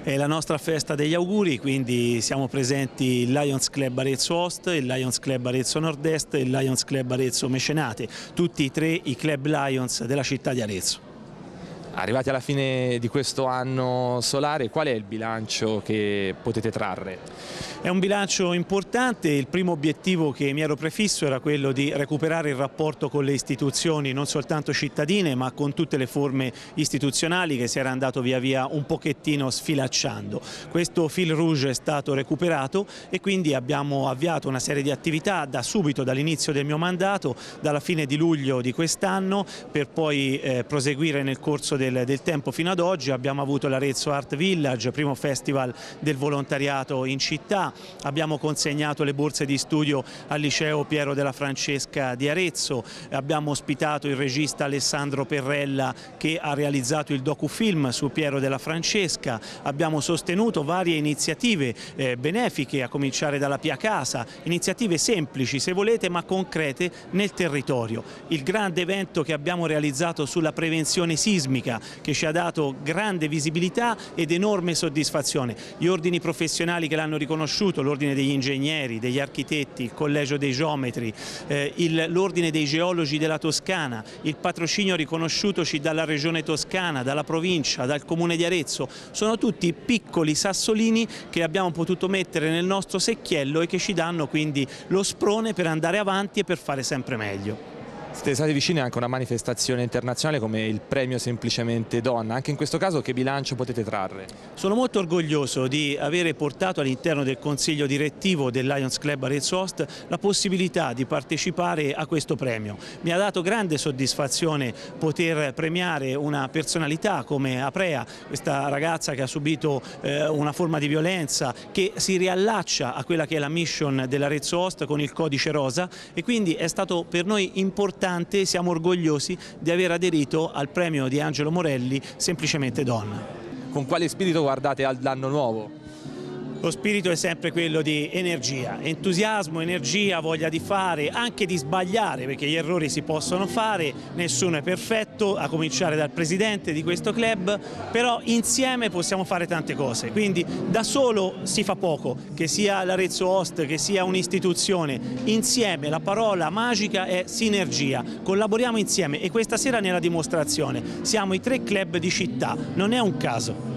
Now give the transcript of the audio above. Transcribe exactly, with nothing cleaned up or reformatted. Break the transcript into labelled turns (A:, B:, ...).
A: È la nostra festa degli auguri, quindi siamo presenti il Lions Club Arezzo Host, il Lions Club Arezzo Nord-Est e il Lions Club Arezzo Mecenate, tutti e tre i club Lions della città di Arezzo.
B: Arrivati alla fine di questo anno solare, qual è il bilancio che potete trarre?
A: È un bilancio importante. Il primo obiettivo che mi ero prefisso era quello di recuperare il rapporto con le istituzioni, non soltanto cittadine ma con tutte le forme istituzionali, che si era andato via via un pochettino sfilacciando. Questo fil rouge è stato recuperato e quindi abbiamo avviato una serie di attività da subito, dall'inizio del mio mandato, dalla fine di luglio di quest'anno, per poi eh, proseguire nel corso del, del tempo fino ad oggi. Abbiamo avuto l'Arezzo Art Village, primo festival del volontariato in città. Abbiamo consegnato le borse di studio al liceo Piero della Francesca di Arezzo, abbiamo ospitato il regista Alessandro Perrella che ha realizzato il docufilm su Piero della Francesca, abbiamo sostenuto varie iniziative eh, benefiche, a cominciare dalla Pia Casa, iniziative semplici se volete ma concrete nel territorio. Il grande evento che abbiamo realizzato sulla prevenzione sismica, che ci ha dato grande visibilità ed enorme soddisfazione. Gli ordini professionali che l'hanno riconosciuto, l'ordine degli ingegneri, degli architetti, il collegio dei geometri, eh, l'ordine dei geologi della Toscana, il patrocinio riconosciutoci dalla regione toscana, dalla provincia, dal comune di Arezzo, sono tutti piccoli sassolini che abbiamo potuto mettere nel nostro secchiello e che ci danno quindi lo sprone per andare avanti e per fare sempre meglio.
B: Siete stati vicini anche a una manifestazione internazionale come il premio Semplicemente Donna, anche in questo caso che bilancio potete trarre?
A: Sono molto orgoglioso di avere portato all'interno del consiglio direttivo del Lions Club Arezzo Host la possibilità di partecipare a questo premio. Mi ha dato grande soddisfazione poter premiare una personalità come Aprea, questa ragazza che ha subito eh, una forma di violenza, che si riallaccia a quella che è la mission dell'Arezzo Host con il codice rosa, e quindi è stato per noi importante. Siamo orgogliosi di aver aderito al premio di Angelo Morelli Semplicemente Donna.
B: Con quale spirito guardate all'anno nuovo?
A: Lo spirito è sempre quello di energia, entusiasmo, energia, voglia di fare, anche di sbagliare, perché gli errori si possono fare, nessuno è perfetto, a cominciare dal presidente di questo club, però insieme possiamo fare tante cose, quindi da solo si fa poco, che sia l'Arezzo Host, che sia un'istituzione, insieme la parola magica è sinergia, collaboriamo insieme e questa sera ne è la dimostrazione, siamo i tre club di città, non è un caso.